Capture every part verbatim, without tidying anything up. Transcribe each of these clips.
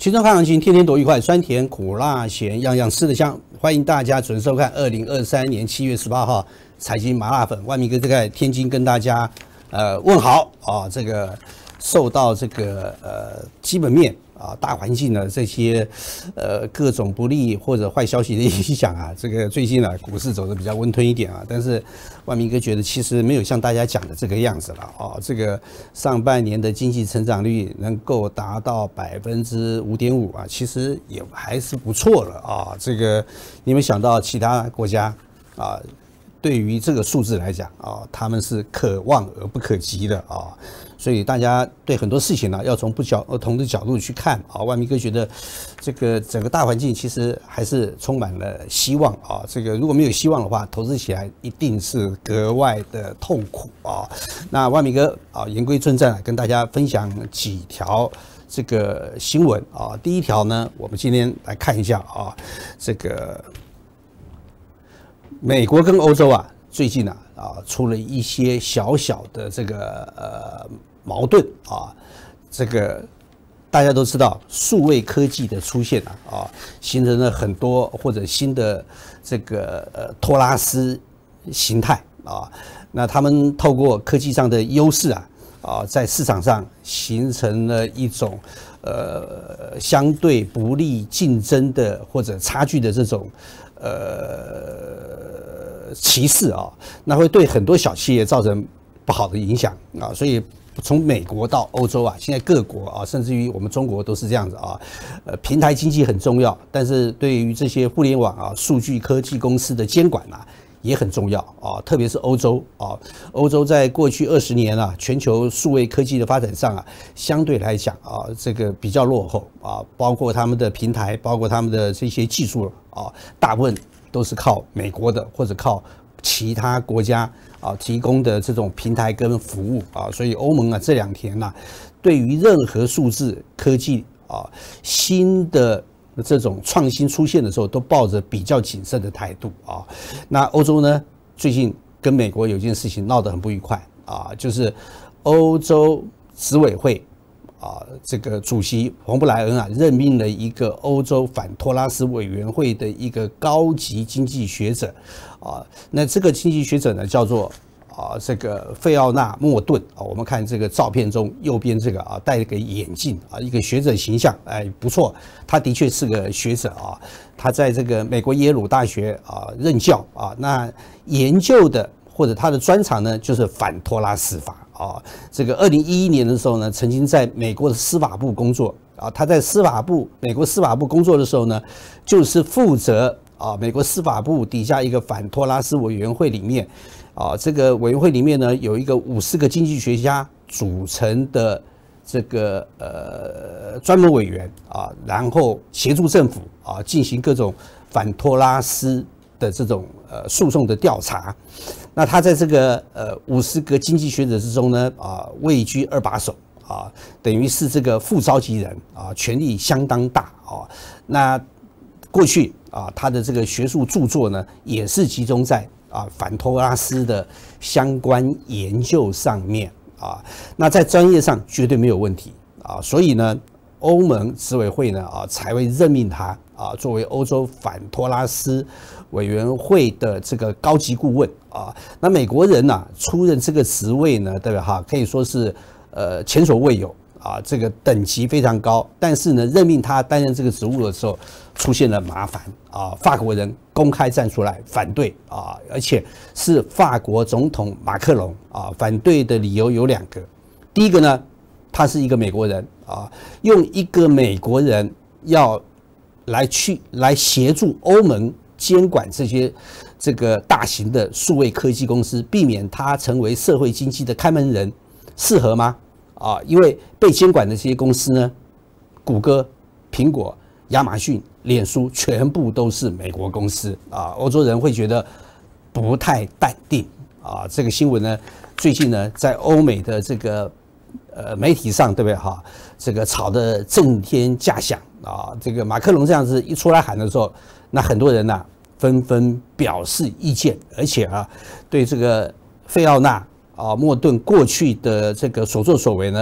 群众看行情，天天多愉快，酸甜苦辣咸，样样吃得香。欢迎大家准时收看二零二三年七月十八号财经麻辣粉，万明哥在天津跟大家呃问好啊。这个受到这个呃基本面啊大环境的这些呃各种不利或者坏消息的影响啊，这个最近啊股市走得比较温吞一点啊，但是万明哥觉得其实没有像大家讲的这个样子了啊。这个上半年的经济成长率能够达到百分之五点五啊，其实也还是不错了啊。这个你们想到其他国家啊，对于这个数字来讲啊，他们是可望而不可及的啊。所以大家对很多事情呢，要从不同的角度去看啊。万明哥觉得，这个整个大环境其实还是充满了希望啊。这个如果没有希望的话，投资起来一定是格外的痛苦啊。那万明哥啊，言归正传，跟大家分享几条这个新闻啊。第一条呢，我们今天来看一下啊，这个美国跟欧洲啊，最近啊啊出了一些小小的这个呃矛盾啊，这个大家都知道，数位科技的出现啊啊，形成了很多或者新的这个呃托拉斯形态啊，那他们透过科技上的优势啊啊，在市场上形成了一种呃相对不利竞争的或者差距的这种呃歧视啊，那会对很多小企业造成不好的影响啊，所以从美国到欧洲啊，现在各国啊，甚至于我们中国都是这样子啊，呃，平台经济很重要，但是对于这些互联网啊、数据科技公司的监管啊，也很重要啊，特别是欧洲啊，欧洲在过去二十年啊，全球数位科技的发展上啊，相对来讲啊，这个比较落后啊，包括他们的平台，包括他们的这些技术啊，大部分都是靠美国的或者靠其他国家啊提供的这种平台跟服务啊，所以欧盟啊这两天呐，对于任何数字科技啊新的这种创新出现的时候，都抱着比较谨慎的态度啊。那欧洲呢，最近跟美国有件事情闹得很不愉快啊，就是欧洲执委会啊，这个主席冯布莱恩啊，任命了一个欧洲反托拉斯委员会的一个高级经济学者啊。那这个经济学者呢，叫做啊这个费奥纳莫顿啊。我们看这个照片中右边这个啊，戴了个眼镜啊，一个学者形象，哎，不错，他的确是个学者啊。他在这个美国耶鲁大学啊任教啊，那研究的或者他的专长呢，就是反托拉斯法。啊，这个二零一一年的时候呢，曾经在美国的司法部工作啊。他在司法部，美国司法部工作的时候呢，就是负责啊，美国司法部底下一个反托拉斯委员会里面啊，这个委员会里面呢，有一个五十个经济学家组成的这个呃专门委员啊，然后协助政府啊进行各种反托拉斯的这种呃诉讼的调查。那他在这个呃五十个经济学者之中呢，啊位居二把手啊，等于是这个副召集人啊，权力相当大啊。那过去啊，他的这个学术著作呢，也是集中在啊反托拉斯的相关研究上面啊。那在专业上绝对没有问题啊，所以呢，欧盟执委会呢啊才会任命他啊作为欧洲反托拉斯委员会的这个高级顾问啊。那美国人呐、啊、出任这个职位呢，对吧？哈，可以说是呃前所未有啊，这个等级非常高。但是呢，任命他担任这个职务的时候，出现了麻烦啊。法国人公开站出来反对啊，而且是法国总统马克龙啊。反对的理由有两个，第一个呢，他是一个美国人啊，用一个美国人要来去来协助欧盟监管这些这个大型的数位科技公司，避免它成为社会经济的看门人，适合吗？啊，因为被监管的这些公司呢，谷歌、苹果、亚马逊、脸书全部都是美国公司啊，欧洲人会觉得不太淡定啊。这个新闻呢，最近呢，在欧美的这个呃媒体上，对不对哈？这个吵得震天价响啊。这个马克龙这样子一出来喊的时候，那很多人呐、啊、纷纷表示意见，而且啊，对这个费奥纳啊莫顿过去的这个所作所为呢，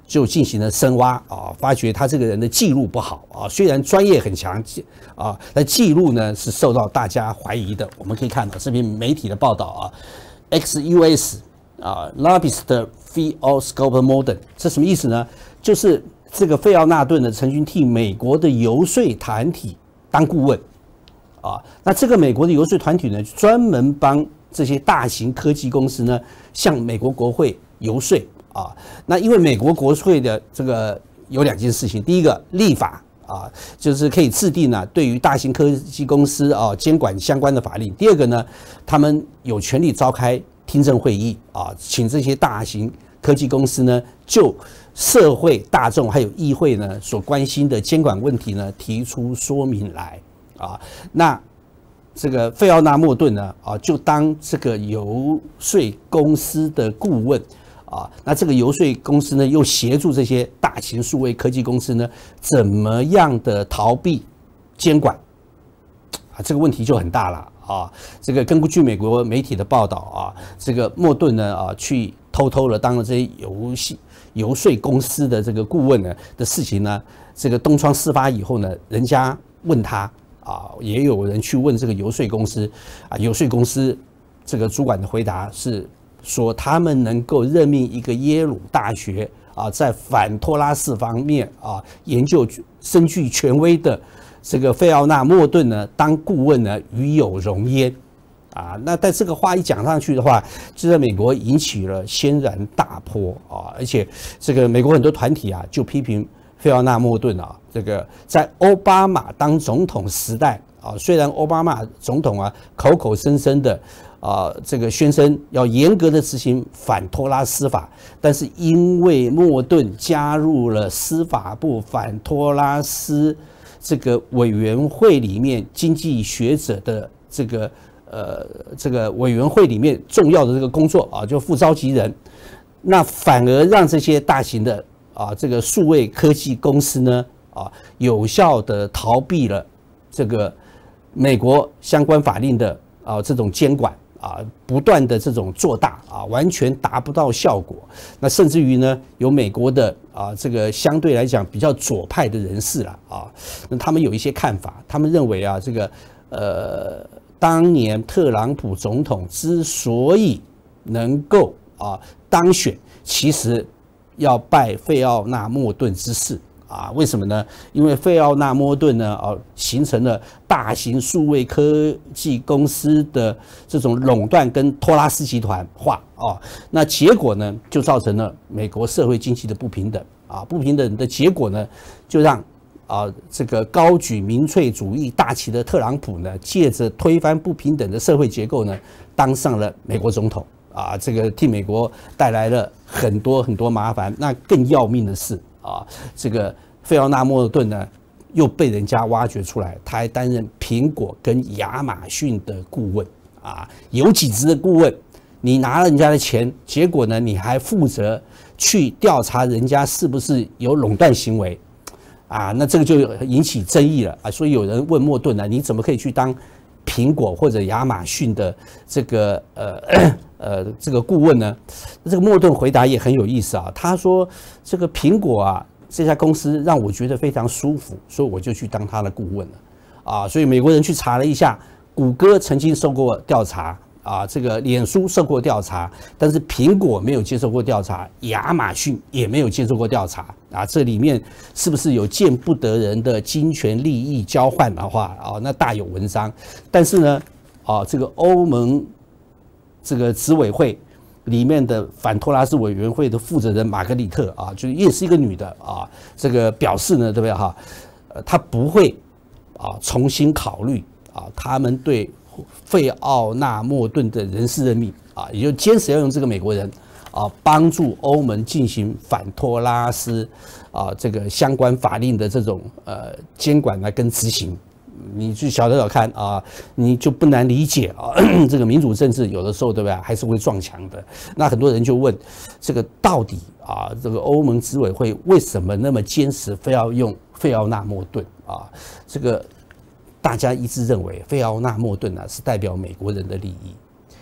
就进行了深挖啊，发觉他这个人的记录不好啊，虽然专业很强啊，但记录呢是受到大家怀疑的。我们可以看到这篇媒体的报道啊 ，X U S 啊 ，Lobbyist Field-Scope Modern， 这什么意思呢？就是这个费奥纳顿呢曾经替美国的游说团体当顾问啊，那这个美国的游说团体呢，专门帮这些大型科技公司呢向美国国会游说。啊，那因为美国国会的这个有两件事情，第一个立法啊，就是可以制定呢、啊、对于大型科技公司啊监管相关的法令；第二个呢，他们有权利召开听证会议啊，请这些大型科技公司呢就社会大众还有议会呢所关心的监管问题呢提出说明来啊。那这个费奥纳莫顿呢啊，就当这个游说公司的顾问。啊，那这个游说公司呢，又协助这些大型数位科技公司呢，怎么样的逃避监管？啊，这个问题就很大了啊。这个根据美国媒体的报道啊，这个莫顿呢啊，去偷偷的当了这些游戏游说公司的这个顾问呢的事情呢，这个东窗事发以后呢，人家问他啊，也有人去问这个游说公司啊，游说公司这个主管的回答是。说他们能够任命一个耶鲁大学啊，在反托拉斯方面啊研究深具权威的这个费奥纳莫顿呢当顾问呢，与有荣焉啊。那但这个话一讲上去的话，就在美国引起了轩然大波啊，而且这个美国很多团体啊就批评费奥纳莫顿啊，这个在奥巴马当总统时代啊，虽然奥巴马总统啊口口声声的。啊，这个宣称要严格的执行反托拉斯法，但是因为莫顿加入了司法部反托拉斯这个委员会里面经济学者的这个呃这个委员会里面重要的这个工作啊，就副召集人，那反而让这些大型的啊这个数位科技公司呢啊有效的逃避了这个美国相关法令的啊这种监管。啊，不断的这种做大啊，完全达不到效果。那甚至于呢，有美国的啊，这个相对来讲比较左派的人士了啊，那他们有一些看法，他们认为啊，这个呃，当年特朗普总统之所以能够啊当选，其实要拜费奥纳莫顿之赐。啊，为什么呢？因为费奥纳莫顿呢，啊，形成了大型数位科技公司的这种垄断跟托拉斯集团化啊，那结果呢，就造成了美国社会经济的不平等啊，不平等的结果呢，就让啊这个高举民粹主义大旗的特朗普呢，借着推翻不平等的社会结构呢，当上了美国总统啊，这个替美国带来了很多很多麻烦。那更要命的是。啊，这个费奥纳莫顿呢，又被人家挖掘出来，他还担任苹果跟亚马逊的顾问啊，有几职的顾问，你拿了人家的钱，结果呢，你还负责去调查人家是不是有垄断行为啊？那这个就引起争议了啊。所以有人问莫顿呢，你怎么可以去当苹果或者亚马逊的这个呃？呃，这个顾问呢，这个莫顿回答也很有意思啊。他说：“这个苹果啊，这家公司让我觉得非常舒服，所以我就去当他的顾问了。”啊，所以美国人去查了一下，谷歌曾经受过调查啊，这个脸书受过调查，但是苹果没有接受过调查，亚马逊也没有接受过调查啊。这里面是不是有见不得人的金钱利益交换的话啊？那大有文章。但是呢，啊，这个欧盟。这个执委会里面的反托拉斯委员会的负责人玛格丽特啊，就也是一个女的啊，这个表示呢，对不对哈？呃，她不会啊重新考虑啊，他们对费奥纳莫顿的人事任命啊，也就坚持要用这个美国人啊，帮助欧盟进行反托拉斯啊这个相关法令的这种呃监管来跟执行。你去小小看啊，你就不难理解啊。这个民主政治有的时候，对不对？还是会撞墙的。那很多人就问，这个到底啊，这个欧盟执委会为什么那么坚持非要用费奥纳莫顿啊？这个大家一致认为，费奥纳莫顿啊是代表美国人的利益。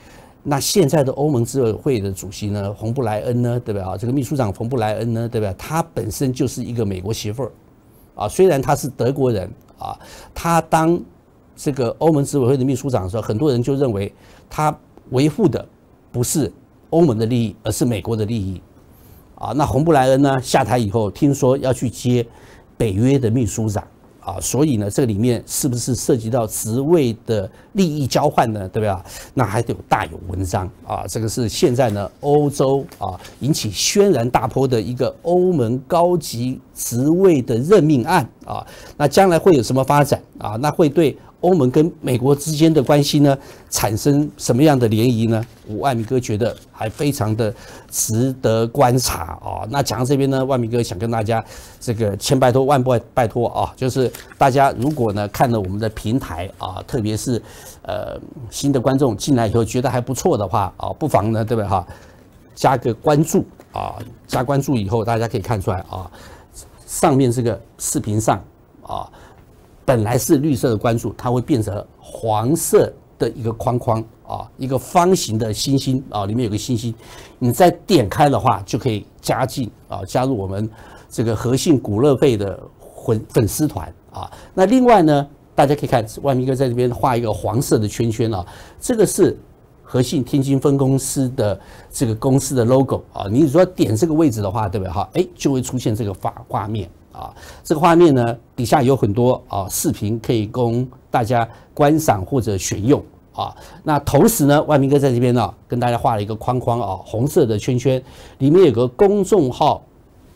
那现在的欧盟执委会的主席呢，冯布莱恩呢，对吧？啊，这个秘书长冯布莱恩呢，对吧？他本身就是一个美国媳妇儿，啊，虽然他是德国人啊，他当这个欧盟执委会的秘书长的时候，很多人就认为他维护的不是欧盟的利益，而是美国的利益。啊，那洪布莱恩呢下台以后，听说要去接北约的秘书长啊，所以呢，这个里面是不是涉及到职位的利益交换呢？对吧？那还得有大有文章啊。这个是现在呢欧洲啊引起轩然大波的一个欧盟高级职位的任命案啊。那将来会有什么发展啊？那会对欧盟跟美国之间的关系呢，产生什么样的涟漪呢？我万明哥觉得还非常的值得观察啊。那讲到这边呢，万明哥想跟大家这个千拜托万拜拜托啊，就是大家如果呢看了我们的平台啊，特别是呃新的观众进来以后觉得还不错的话啊，不妨呢对不对哈，加个关注啊，加关注以后大家可以看出来啊，上面这个视频上啊。本来是绿色的关注，它会变成黄色的一个框框啊，一个方形的星星啊，里面有个星星，你再点开的话，就可以加进啊，加入我们这个和信古乐会的粉粉丝团啊。那另外呢，大家可以看万明哥在这边画一个黄色的圈圈啊，这个是和信天津分公司的这个公司的 logo 啊。你如果点这个位置的话，对不对哈？哎，就会出现这个画画面。啊，这个画面呢，底下有很多啊视频可以供大家观赏或者选用啊。那同时呢，万明哥在这边呢、啊，跟大家画了一个框框啊，红色的圈圈，里面有个公众号，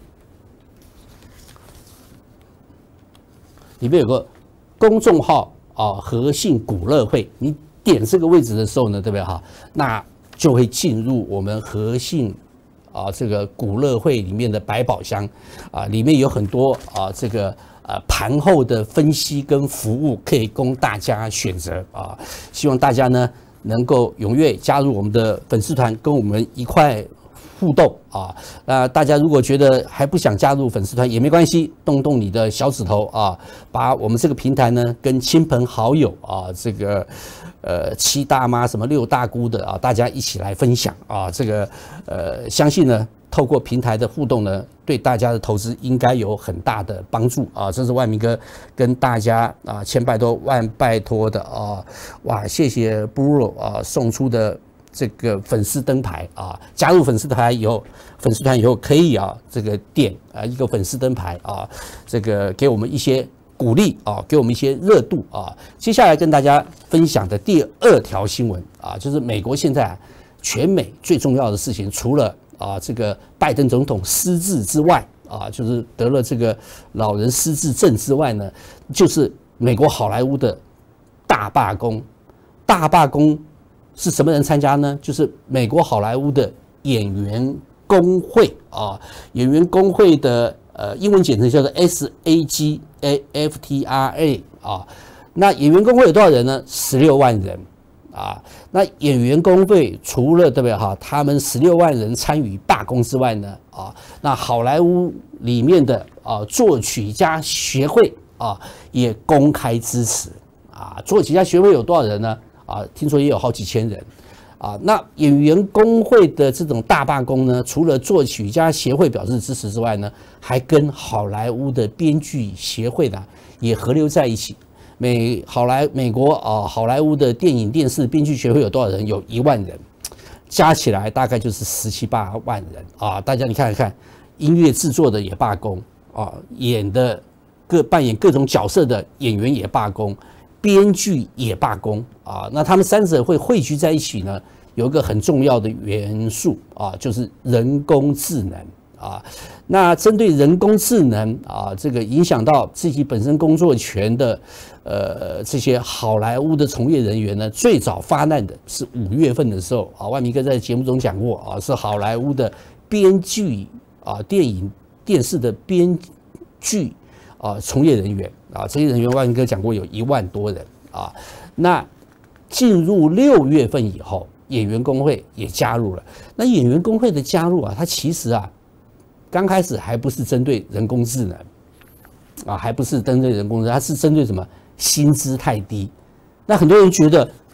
里面有个公众号啊，和信古乐会。你点这个位置的时候呢，对不对哈？那就会进入我们和信。啊，这个古乐会里面的百宝箱啊，里面有很多啊，这个呃盘后的分析跟服务可以供大家选择啊。希望大家呢能够踊跃加入我们的粉丝团，跟我们一块互动啊。那大家如果觉得还不想加入粉丝团也没关系，动动你的小指头啊，把我们这个平台呢跟亲朋好友啊，这个。呃，七大妈什么六大姑的啊，大家一起来分享啊，这个呃，相信呢，透过平台的互动呢，对大家的投资应该有很大的帮助啊。这是万明哥跟大家啊，千拜托万拜托的啊，哇，谢谢 Bro 啊送出的这个粉丝灯牌啊，加入粉丝团以后，粉丝团以后可以啊，这个点啊一个粉丝灯牌啊，这个给我们一些。鼓励啊，给我们一些热度啊。接下来跟大家分享的第二条新闻啊，就是美国现在全美最重要的事情，除了啊这个拜登总统失智之外啊，就是得了这个老人失智症之外呢，就是美国好莱坞的大罢工。大罢工是什么人参加呢？就是美国好莱坞的演员工会啊，演员工会的。呃，英文简称叫做 S A G A F T R A 啊。那演员工会有多少人呢？十六万人啊。那演员工会除了对不对哈，他们十六万人参与罢工之外呢，啊，那好莱坞里面的啊作曲家协会啊也公开支持啊。作曲家协会有多少人呢？啊，听说也有好几千人。啊，那演员工会的这种大罢工呢，除了作曲家协会表示支持之外呢，还跟好莱坞的编剧协会呢也合流在一起。美好莱美国啊，好莱坞的电影电视编剧协会有多少人？有一万人，加起来大概就是十七八万人啊。大家你看看，音乐制作的也罢工啊，演的各扮演各种角色的演员也罢工。编剧也罢工啊，那他们三者会汇聚在一起呢，有一个很重要的元素啊，就是人工智能啊。那针对人工智能啊，这个影响到自己本身工作权的呃这些好莱坞的从业人员呢，最早发难的是五月份的时候啊，万明哥在节目中讲过啊，是好莱坞的编剧啊，电影电视的编剧啊从业人员。啊，这些人员万明哥讲过有一万多人啊。那进入六月份以后，演员工会也加入了。那演员工会的加入啊，它其实啊，刚开始还不是针对人工智能啊，还不是针对人工智能，它是针对什么？薪资太低。那很多人觉得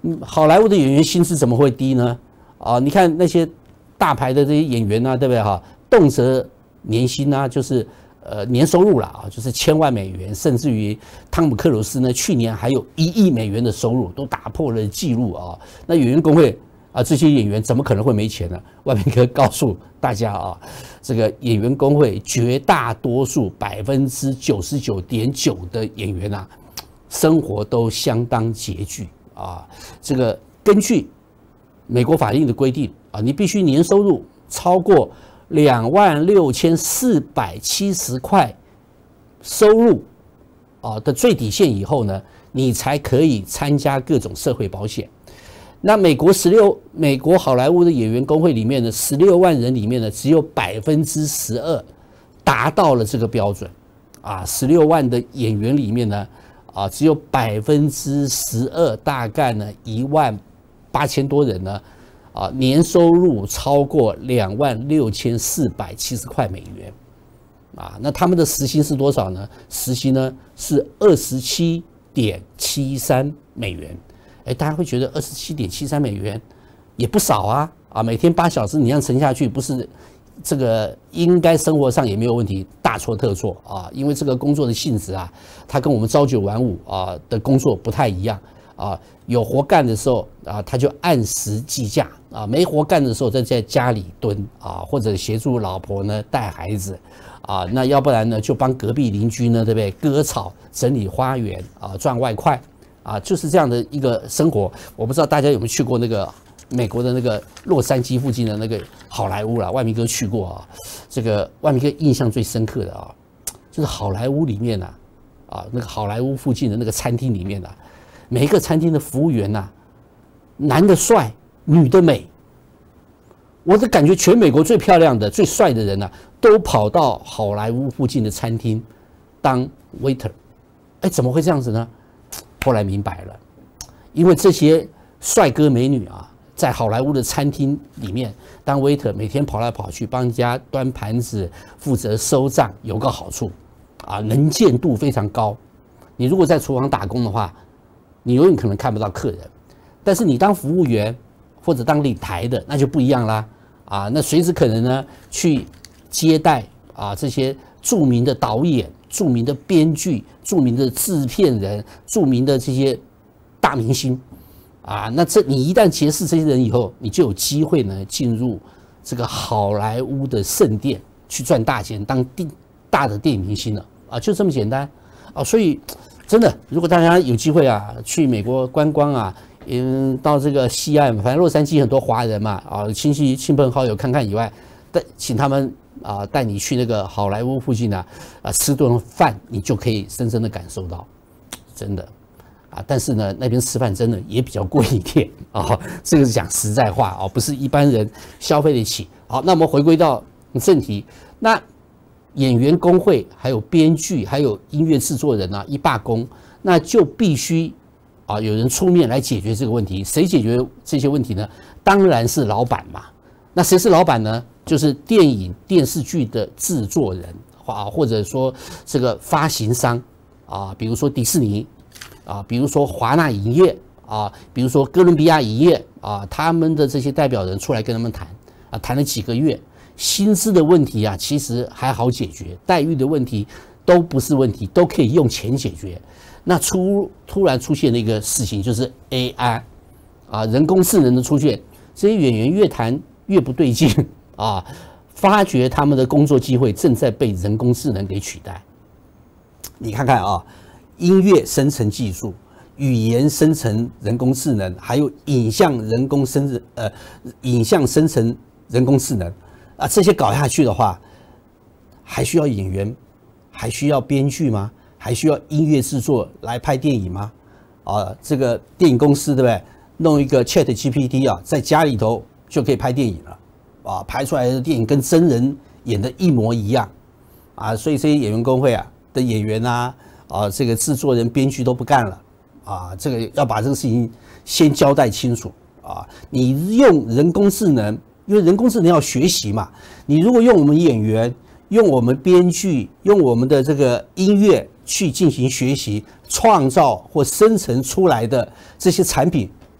嗯，好莱坞的演员薪资怎么会低呢？啊，你看那些大牌的这些演员啊，对不对哈？动辄年薪啊，就是呃年收入啦啊，就是千万美元，甚至于汤姆克鲁斯呢，去年还有一亿美元的收入，都打破了纪录啊。那演员工会啊，这些演员怎么可能会没钱呢？外面可以告诉大家啊，这个演员工会绝大多数百分之九十九点九的演员啊，生活都相当拮据啊。这个根据美国法令的规定啊，你必须年收入超过两万六千四百七十块收入啊的最底线以后呢，你才可以参加各种社会保险。那美国十六美国好莱坞的演员工会里面的十六万人里面呢，只有百分之十二达到了这个标准啊，十六万的演员里面呢，啊，只有百分之十二，大概呢一万八千多人呢，啊，年收入超过两万六千四百七十块美元，啊，那他们的时薪是多少呢？时薪呢是二十七点七三美元。哎，大家会觉得二十七点七三美元也不少啊，啊，每天八小时你这样乘下去，不是这个应该生活上也没有问题，大错特错啊！因为这个工作的性质啊，它跟我们朝九晚五啊的工作不太一样啊。有活干的时候啊，他就按时计价啊；没活干的时候，再在家里蹲啊，或者协助老婆呢带孩子啊。那要不然呢，就帮隔壁邻居呢，对不对？割草、整理花园啊，赚外快。啊，就是这样的一个生活。我不知道大家有没有去过那个美国的那个洛杉矶附近的那个好莱坞啦，外明哥去过啊。这个外明哥印象最深刻的啊，就是好莱坞里面啊，啊那个好莱坞附近的那个餐厅里面啊，每一个餐厅的服务员呐、啊，男的帅，女的美。我的感觉，全美国最漂亮的、最帅的人呐、啊，都跑到好莱坞附近的餐厅当 waiter。哎，怎么会这样子呢？后来明白了，因为这些帅哥美女啊，在好莱坞的餐厅里面当 waiter， 每天跑来跑去帮人家端盘子、负责收账，有个好处啊，能见度非常高。你如果在厨房打工的话，你永远可能看不到客人，但是你当服务员或者当领台的，那就不一样啦啊，那随时可能呢去接待啊这些著名的导演、著名的编剧、著名的制片人、著名的这些大明星啊，那这你一旦结识这些人以后，你就有机会呢进入这个好莱坞的圣殿去赚大钱，当大的电影明星了啊，就这么简单啊。所以真的，如果大家有机会啊去美国观光啊，嗯，到这个西岸，反正洛杉矶很多华人嘛啊，亲戚亲朋好友看看以外，带请他们。啊，带你去那个好莱坞附近啊，啊吃顿饭，你就可以深深的感受到，真的啊。但是呢，那边吃饭真的也比较贵一点啊。这个是讲实在话啊，不是一般人消费得起。好，那我们回归到正题，那演员工会、还有编剧、还有音乐制作人啊，一罢工，那就必须啊有人出面来解决这个问题。谁解决这些问题呢？当然是老板嘛。那谁是老板呢？就是电影、电视剧的制作人啊，或者说这个发行商啊，比如说迪士尼啊，比如说华纳影业啊，比如说哥伦比亚影业啊，他们的这些代表人出来跟他们谈啊，谈了几个月，薪资的问题啊，其实还好解决，待遇的问题都不是问题，都可以用钱解决。那出突然出现的一个事情就是 A I 啊，人工智能的出现，这些演员越谈越不对劲。啊，发觉他们的工作机会正在被人工智能给取代。你看看啊，音乐生成技术、语言生成人工智能，还有影像人工生呃影像生成人工智能啊，这些搞下去的话，还需要演员，还需要编剧吗？还需要音乐制作来拍电影吗？啊，这个电影公司对不对？弄一个 Chat G P T 啊，在家里头就可以拍电影了。啊，拍出来的电影跟真人演的一模一样，啊，所以这些演员工会啊的演员啊，啊，这个制作人、编剧都不干了，啊，这个要把这个事情先交代清楚啊。你用人工智能，因为人工智能要学习嘛，你如果用我们演员、用我们编剧、用我们的这个音乐去进行学习、创造或生成出来的这些产品，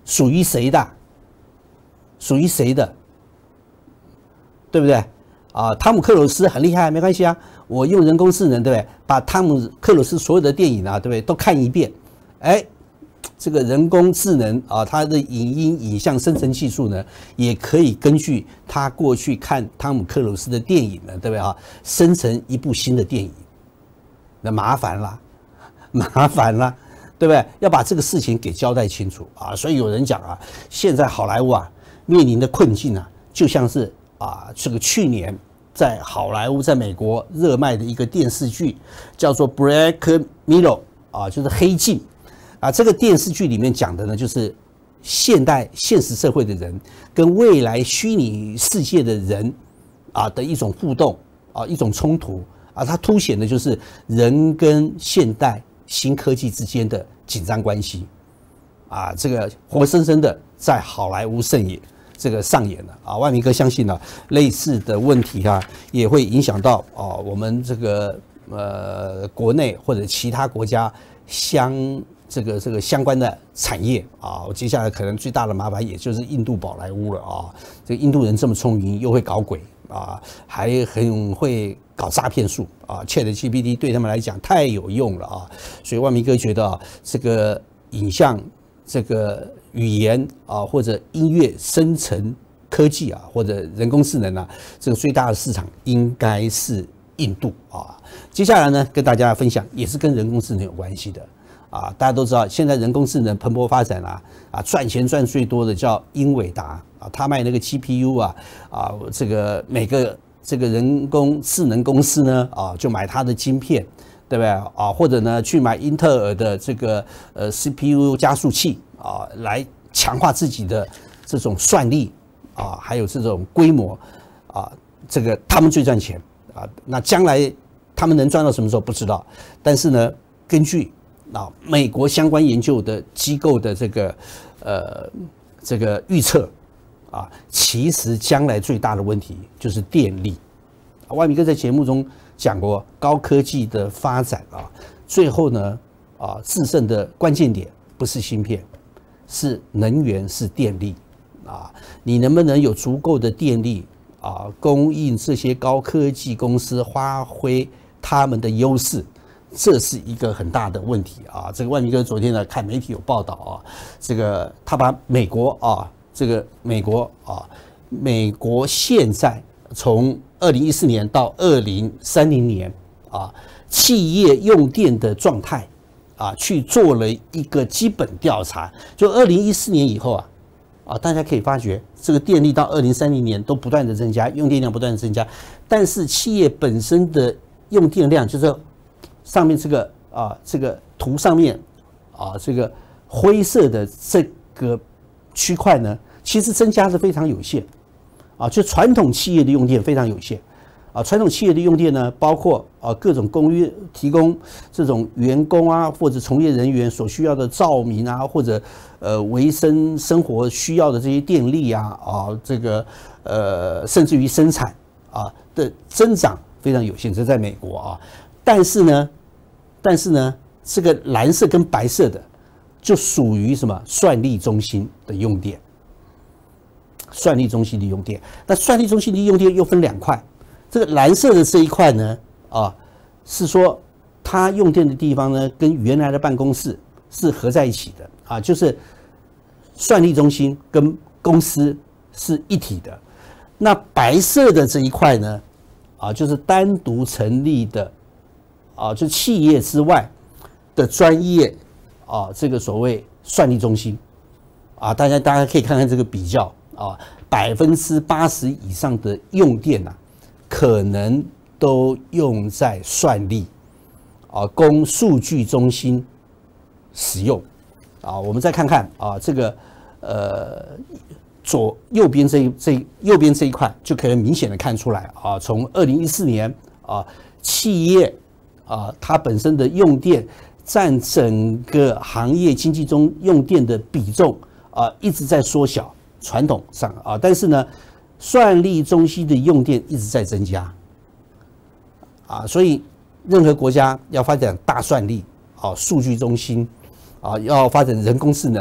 属于谁的？属于谁的？对不对？啊，汤姆克鲁斯很厉害，没关系啊，我用人工智能，对不对？把汤姆克鲁斯所有的电影啊，对不对？都看一遍，哎。这个人工智能啊，它的影音影像生成技术呢，也可以根据他过去看汤姆克鲁斯的电影呢，对不对啊？生成一部新的电影，那麻烦啦，麻烦啦，对不对？要把这个事情给交代清楚啊。所以有人讲啊，现在好莱坞啊面临的困境啊，就像是啊这个去年在好莱坞在美国热卖的一个电视剧，叫做《Black Mirror》啊，就是黑镜。啊，这个电视剧里面讲的呢，就是现代现实社会的人跟未来虚拟世界的人啊的一种互动啊，一种冲突啊，它凸显的就是人跟现代新科技之间的紧张关系啊，这个活生生的在好莱坞上演，这个上演了啊。万明哥相信呢、啊，类似的问题啊，也会影响到啊我们这个呃国内或者其他国家相。这个这个相关的产业啊，接下来可能最大的麻烦也就是印度宝莱坞了啊。这个印度人这么聪明，又会搞鬼啊，还很会搞诈骗术啊 ，ChatGPT 对他们来讲太有用了啊。所以万明哥觉得啊，这个影像、这个语言啊，或者音乐生成科技啊，或者人工智能啊，这个最大的市场应该是印度啊。接下来呢，跟大家分享也是跟人工智能有关系的。啊，大家都知道，现在人工智能蓬勃发展啊，啊，赚钱赚最多的叫英伟达啊，他卖那个 G P U 啊，啊，这个每个这个人工智能公司呢，啊，就买它的晶片，对不对啊？或者呢，去买英特尔的这个呃 C P U 加速器啊，来强化自己的这种算力啊，还有这种规模啊，这个他们最赚钱啊。那将来他们能赚到什么时候不知道，但是呢，根据啊，美国相关研究的机构的这个呃这个预测啊，其实将来最大的问题就是电力。万明哥在节目中讲过，高科技的发展啊，最后呢啊，制胜的关键点不是芯片，是能源，是电力啊。你能不能有足够的电力啊，供应这些高科技公司发挥他们的优势？这是一个很大的问题啊！这个万明哥昨天呢看媒体有报道啊，这个他把美国啊，这个美国啊，美国现在从二零一四年到二零三零年啊，企业用电的状态啊，去做了一个基本调查。就二零一四年以后啊，啊，大家可以发觉这个电力到二零三零年都不断的增加，用电量不断的增加，但是企业本身的用电量就是。上面这个啊，这个图上面啊，这个灰色的这个区块呢，其实增加的非常有限啊，就传统企业的用电非常有限啊。传统企业的用电呢，包括啊各种公寓提供这种员工啊或者从业人员所需要的照明啊，或者呃维生生活需要的这些电力啊啊，这个呃甚至于生产啊的增长非常有限，这在美国啊。但是呢，但是呢，这个蓝色跟白色的就属于什么算力中心的用电，算力中心的用电。那算力中心的用电又分两块，这个蓝色的这一块呢，啊，是说它用电的地方呢，跟原来的办公室是合在一起的啊，就是算力中心跟公司是一体的。那白色的这一块呢，啊，就是单独成立的。啊，就企业之外的专业啊，这个所谓算力中心啊，大家大家可以看看这个比较啊，百分之八十以上的用电啊，可能都用在算力啊，供数据中心使用啊。我们再看看啊，这个呃左右边这一这右边这一块就可以明显的看出来啊，从二零一四年啊，企业啊，它本身的用电占整个行业经济中用电的比重啊，一直在缩小。传统上啊，但是呢，算力中心的用电一直在增加啊，所以任何国家要发展大算力啊，数据中心啊，要发展人工智能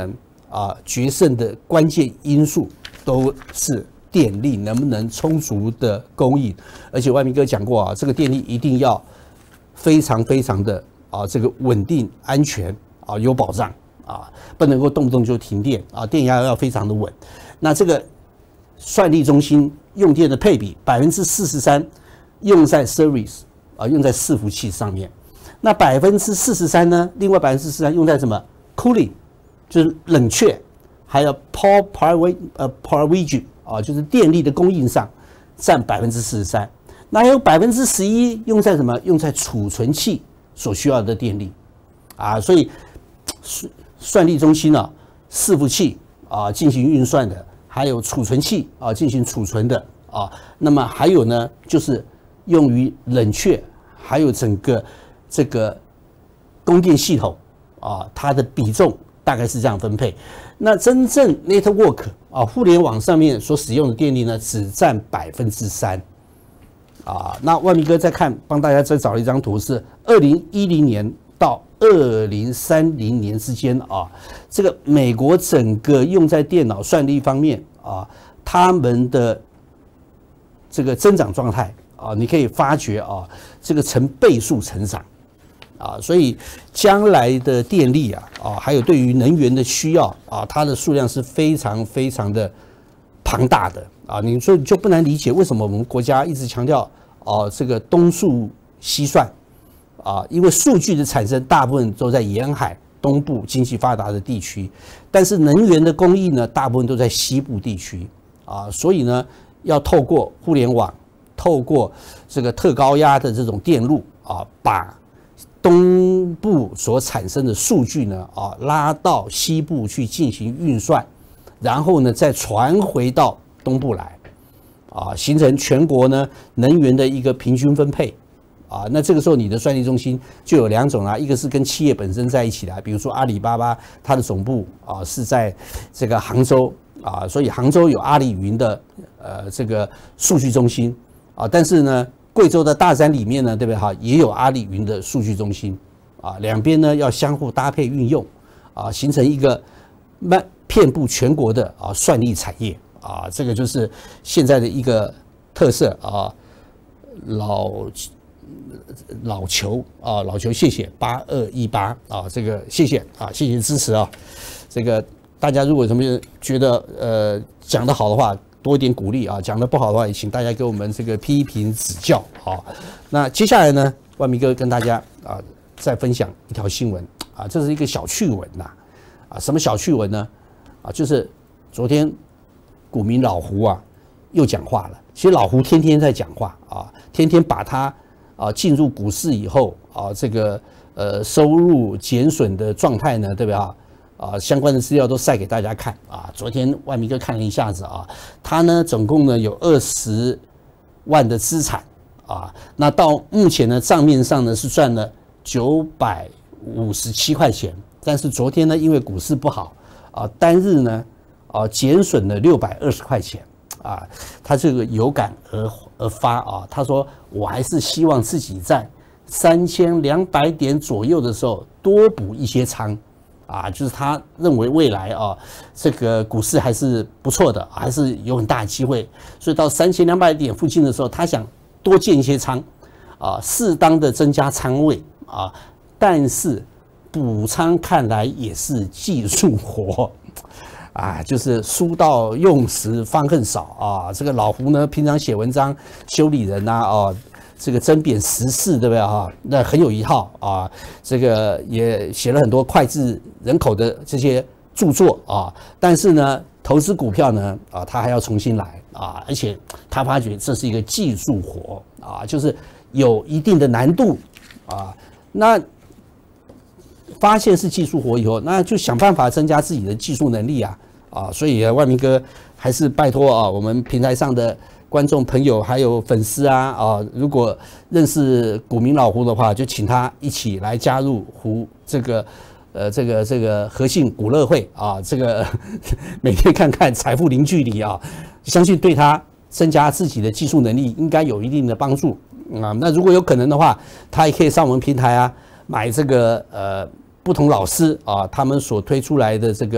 啊决胜的关键因素都是电力能不能充足的供应，而且万明哥讲过啊，这个电力一定要非常非常的啊这个稳定、安全啊有保障啊，不能够动不动就停电啊，电压要非常的稳。那这个算力中心用电的配比百分之四十三用在 service 啊，用在伺服器上面。那百分之四十三呢？另外百分之四十三用在什么 ？cooling， 就是冷却，还有 power power 呃 provision 啊，就是电力的供应上占百分之四十三。那还有百分之十一用在什么？用在储存器所需要的电力啊，所以算力中心呢、啊，伺服器啊进行运算的，还有储存器啊进行储存的啊，那么还有呢，就是用于冷却，还有整个这个供电系统啊，它的比重大概是这样分配。那真正 network 啊，互联网上面所使用的电力呢，只占百分之三。啊，那万明哥再看，帮大家再找了一张图，是二零一零年到二零三零年之间啊，这个美国整个用在电脑算力方面啊，他们的这个增长状态啊，你可以发觉啊，这个成倍数成长啊，所以将来的电力啊啊，还有对于能源的需要啊，它的数量是非常非常的庞大的啊，你说你就不难理解为什么我们国家一直强调哦、啊，这个东数西算啊，因为数据的产生大部分都在沿海东部经济发达的地区，但是能源的供应呢，大部分都在西部地区啊，所以呢，要透过互联网，透过这个特高压的这种电路啊，把东部所产生的数据呢啊拉到西部去进行运算。然后呢，再传回到东部来，啊，形成全国呢能源的一个平均分配，啊，那这个时候你的算力中心就有两种啦，一个是跟企业本身在一起的，比如说阿里巴巴，它的总部啊是在这个杭州啊，所以杭州有阿里云的呃这个数据中心啊，但是呢，贵州的大山里面呢，对不对哈，也有阿里云的数据中心啊，两边呢要相互搭配运用啊，形成一个慢。遍布全国的啊算力产业啊，这个就是现在的一个特色啊。老老球啊，老球，谢谢八二一八啊，这个谢谢啊，谢谢支持啊。这个大家如果什么觉得呃讲得好的话，多一点鼓励啊；讲得不好的话，也请大家给我们这个批评指教啊。那接下来呢，万明哥跟大家啊再分享一条新闻啊，这是一个小趣闻呐啊，什么小趣闻呢？啊，就是昨天股民老胡啊又讲话了。其实老胡天天在讲话啊，天天把他啊进入股市以后啊这个呃收入减损的状态呢，对吧？啊，相关的资料都晒给大家看啊。昨天万明哥看了一下子啊，他呢总共呢有二十万的资产啊，那到目前呢账面上呢是赚了九百五十七块钱，但是昨天呢因为股市不好。啊，单日呢，啊，减损了六百二十块钱，啊，他这个有感而而发啊，他说我还是希望自己在三千两百点左右的时候多补一些仓，啊，就是他认为未来啊，这个股市还是不错的，还是有很大的机会，所以到三千两百点附近的时候，他想多建一些仓，啊，适当的增加仓位啊，但是。补仓看来也是技术活，啊，就是书到用时方恨少啊。这个老胡呢，平常写文章、修理人呐、啊，哦，这个针砭时事，对不对啊？那很有一套啊。这个也写了很多脍炙人口的这些著作啊。但是呢，投资股票呢，啊，他还要重新来啊，而且他发觉这是一个技术活啊，就是有一定的难度啊。那发现是技术活以后，那就想办法增加自己的技术能力啊啊！所以万明哥还是拜托啊，我们平台上的观众朋友还有粉丝啊啊，如果认识股民老胡的话，就请他一起来加入胡这个呃这个这个和信股乐会啊，这个每天看看财富零距离啊，相信对他增加自己的技术能力应该有一定的帮助啊。那如果有可能的话，他也可以上我们平台啊买这个呃。不同老师啊，他们所推出来的这个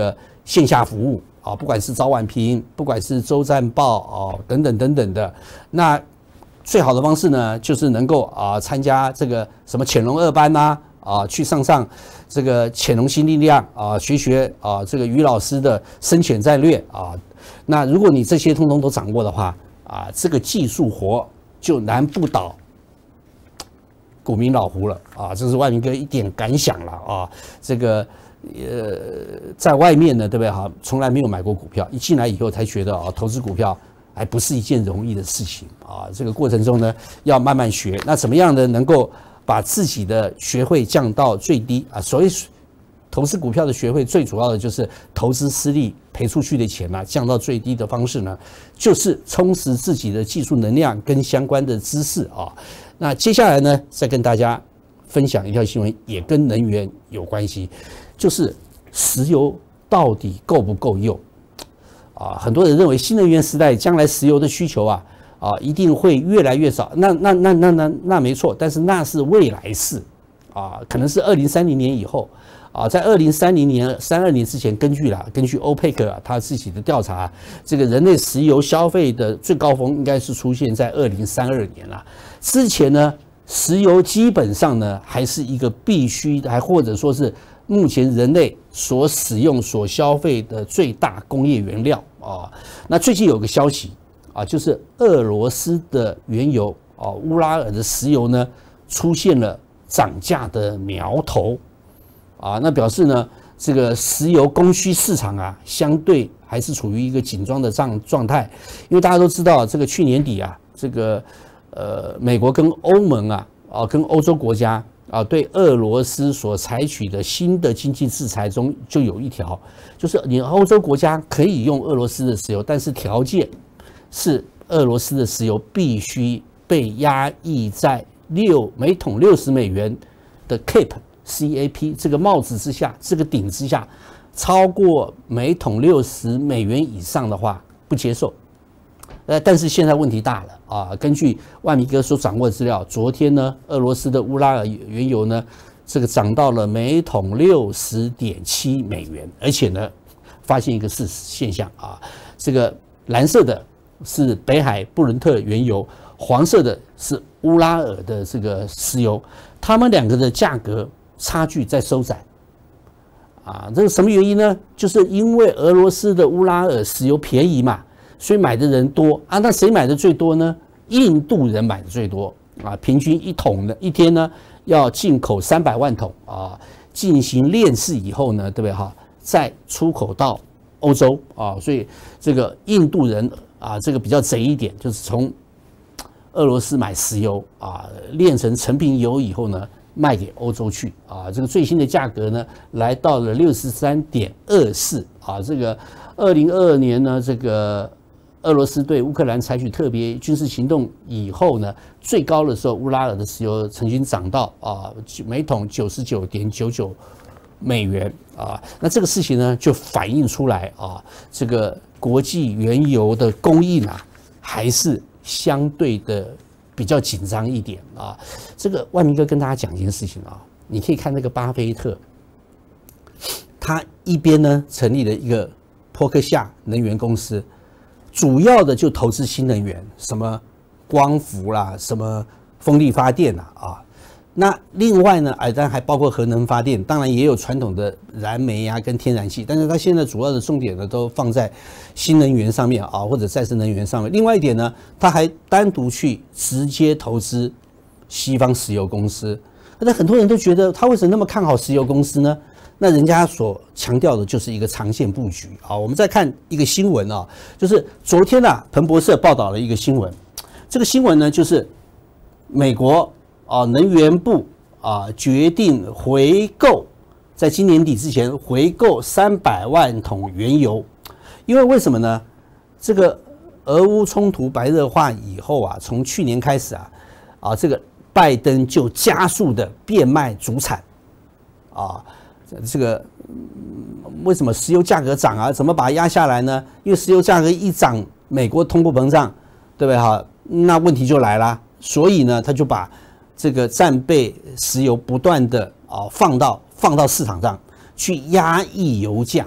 线下服务啊，不管是早晚评，不管是周战报啊等等等等的，那最好的方式呢，就是能够啊参加这个什么潜龙二班呐啊，去上上这个潜龙新力量啊，学学啊这个于老师的深潜战略啊。那如果你这些通通都掌握的话啊，这个技术活就难不倒股民老胡了啊！这是万明哥一点感想了啊。这个呃，在外面呢，对不对哈？从来没有买过股票，一进来以后才觉得啊，投资股票还不是一件容易的事情啊。这个过程中呢，要慢慢学。那怎么样呢？能够把自己的学费降到最低啊？所谓投资股票的学费，最主要的就是投资失利赔出去的钱呢、啊，降到最低的方式呢，就是充实自己的技术能量跟相关的知识啊。那接下来呢，再跟大家分享一条新闻，也跟能源有关系，就是石油到底够不够用啊？很多人认为新能源时代将来石油的需求啊啊一定会越来越少。那那那那那那没错，但是那是未来式啊，可能是二零三零年以后。啊，在二零三零年、三二年之前，根据啦，根据欧佩克啊他自己的调查，这个人类石油消费的最高峰应该是出现在二零三二年啦。之前呢，石油基本上呢还是一个必须，还或者说是目前人类所使用、所消费的最大工业原料啊。那最近有个消息啊，就是俄罗斯的原油啊，乌拉尔的石油呢出现了涨价的苗头。啊，那表示呢，这个石油供需市场啊，相对还是处于一个紧张的状状态，因为大家都知道，这个去年底啊，这个呃，美国跟欧盟啊，啊，跟欧洲国家啊，对俄罗斯所采取的新的经济制裁中，就有一条，就是你欧洲国家可以用俄罗斯的石油，但是条件是俄罗斯的石油必须被压抑在六每桶六十美元的 cap。C A P 这个帽子之下，这个顶之下，超过每桶六十美元以上的话不接受。呃，但是现在问题大了啊！根据万明哥所掌握的资料，昨天呢，俄罗斯的乌拉尔原油呢，这个涨到了每桶六十点七美元，而且呢，发现一个事实现象啊，这个蓝色的是北海布伦特原油，黄色的是乌拉尔的这个石油，它们两个的价格差距在收窄，啊，这是什么原因呢？就是因为俄罗斯的乌拉尔石油便宜嘛，所以买的人多啊。那谁买的最多呢？印度人买的最多啊，平均一桶的一天呢要进口三百万桶啊，进行炼制以后呢，对不对哈？再出口到欧洲啊，所以这个印度人啊，这个比较贼一点，就是从俄罗斯买石油啊，炼成成品油以后呢，卖给欧洲去啊，这个最新的价格呢，来到了六十三点二四啊。这个二零二二年呢，这个俄罗斯对乌克兰采取特别军事行动以后呢，最高的时候，乌拉尔的石油曾经涨到啊每桶九十九点九九美元啊。那这个事情呢，就反映出来啊，这个国际原油的供应啊，还是相对的比较紧张一点啊。这个万明哥跟大家讲一件事情啊，你可以看那个巴菲特，他一边呢成立了一个波克夏能源公司，主要的就投资新能源，什么光伏啦，什么风力发电啦啊。那另外呢，哎，当然还包括核能发电，当然也有传统的燃煤啊跟天然气，但是它现在主要的重点呢都放在新能源上面啊，或者再生能源上面。另外一点呢，它还单独去直接投资西方石油公司。那很多人都觉得他为什么那么看好石油公司呢？那人家所强调的就是一个长线布局啊。我们再看一个新闻啊，就是昨天啊，彭博社报道了一个新闻，这个新闻呢就是美国。啊，能源部啊决定回购，在今年底之前回购三百万桶原油，因为为什么呢？这个俄乌冲突白热化以后啊，从去年开始啊，啊这个拜登就加速的变卖主产，啊，这个为什么石油价格涨啊？怎么把它压下来呢？因为石油价格一涨，美国通货膨胀，对不对哈？那问题就来了，所以呢，他就把这个战备石油不断的啊放到放到市场上去压抑油价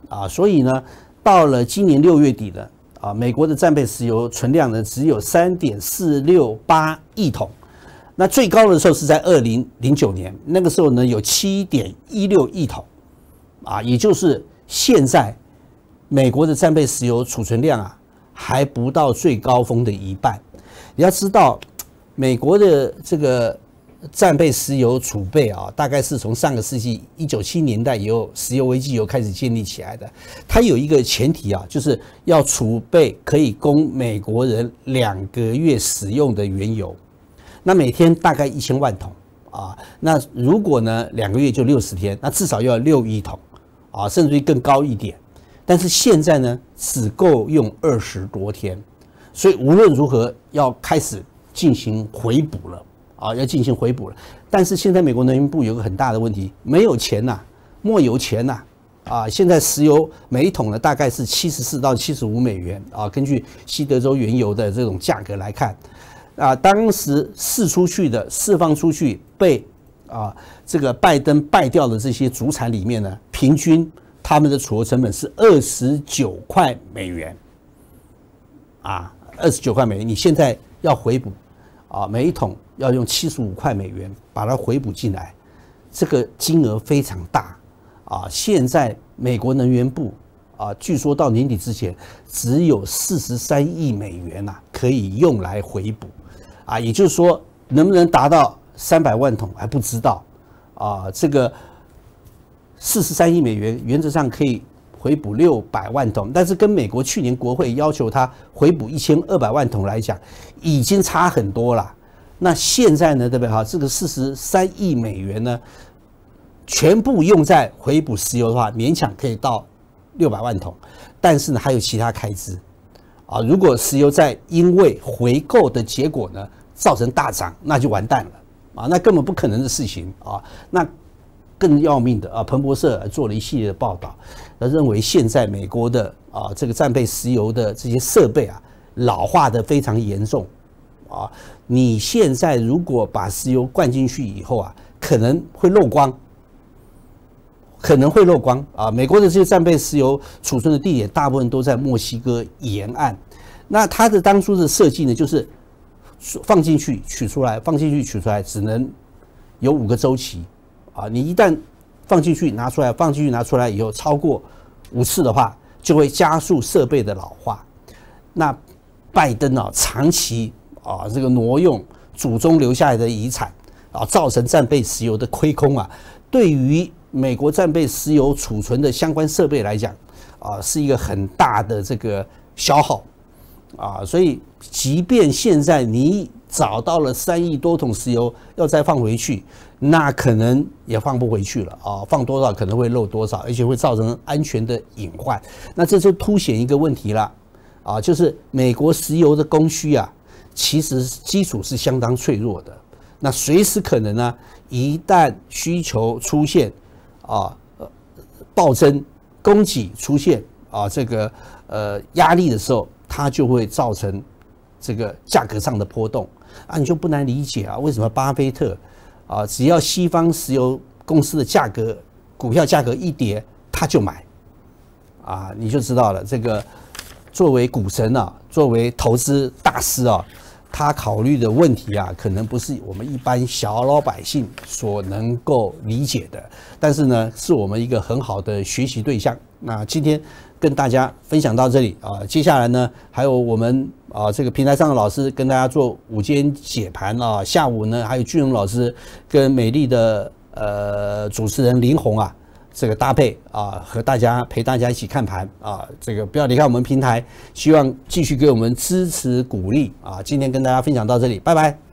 啊，所以呢，到了今年六月底呢，啊，美国的战备石油存量呢只有三点四六八亿桶，那最高的时候是在二零零九年，那个时候呢有七点一六亿桶，啊，也就是现在美国的战备石油储存量啊还不到最高峰的一半。你要知道，美国的这个战备石油储备啊，大概是从上个世纪一九七零年代以后石油危机以后开始建立起来的。它有一个前提啊，就是要储备可以供美国人两个月使用的原油。那每天大概一千万桶啊，那如果呢两个月就六十天，那至少要六亿桶啊，甚至于更高一点。但是现在呢，只够用二十多天，所以无论如何要开始进行回补了啊，要进行回补了。但是现在美国能源部有个很大的问题，没有钱呐、啊，没有钱呐、啊，啊，现在石油每一桶呢大概是七十四到七十五美元啊，根据西德州原油的这种价格来看，啊，当时释出去的、释放出去被啊这个拜登败掉的这些主产里面呢，平均他们的储油成本是二十九块美元，啊，二十九块美元，你现在要回补，啊，每一桶要用七十五块美元把它回补进来，这个金额非常大，啊，现在美国能源部啊，据说到年底之前只有四十三亿美元呐、啊，可以用来回补，啊，也就是说能不能达到三百万桶还不知道，啊，这个。四十三亿美元原则上可以回补六百万桶，但是跟美国去年国会要求它回补一千二百万桶来讲，已经差很多了。那现在呢，对不对？哈，这个四十三亿美元呢，全部用在回补石油的话，勉强可以到六百万桶，但是呢，还有其他开支啊。如果石油在因为回购的结果呢造成大涨，那就完蛋了啊，那根本不可能的事情啊，那。更要命的啊，彭博社做了一系列的报道，认为现在美国的啊这个战备石油的这些设备啊老化的非常严重啊。你现在如果把石油灌进去以后啊，可能会漏光，可能会漏光啊。美国的这些战备石油储存的地点大部分都在墨西哥沿岸，那它的当初的设计呢，就是放进去取出来，放进去取出来，只能有五个周期。啊，你一旦放进去拿出来，放进去拿出来以后，超过五次的话，就会加速设备的老化。那拜登啊，长期啊这个挪用祖宗留下来的遗产啊，造成战备石油的亏空啊，对于美国战备石油储存的相关设备来讲啊，是一个很大的这个消耗啊。所以，即便现在你找到了三亿多桶石油，要再放回去。那可能也放不回去了啊，放多少可能会漏多少，而且会造成安全的隐患。那这就凸显一个问题了啊，就是美国石油的供需啊，其实基础是相当脆弱的。那随时可能呢，一旦需求出现啊暴增，供给出现啊这个呃压力的时候，它就会造成这个价格上的波动啊，你就不难理解啊，为什么巴菲特啊，只要西方石油公司的价格、股票价格一跌，他就买，啊，你就知道了。这个作为股神啊，作为投资大师啊，他考虑的问题啊，可能不是我们一般小老百姓所能够理解的。但是呢，是我们一个很好的学习对象。那今天跟大家分享到这里啊，接下来呢，还有我们啊这个平台上的老师跟大家做午间解盘啊，下午呢还有俊荣老师跟美丽的呃主持人林红啊这个搭配啊，和大家陪大家一起看盘啊，这个不要离开我们平台，希望继续给我们支持鼓励啊。今天跟大家分享到这里，拜拜。